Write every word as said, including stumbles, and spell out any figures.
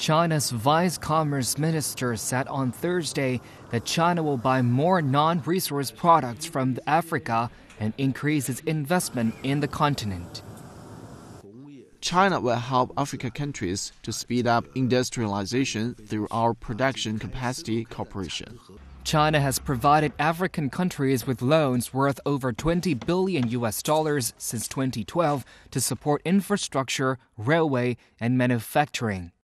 China's Vice Commerce Minister said on Thursday that China will buy more non-resource products from Africa and increase its investment in the continent. China will help African countries to speed up industrialization through our production capacity cooperation. China has provided African countries with loans worth over twenty billion U S dollars since twenty twelve to support infrastructure, railway, and manufacturing.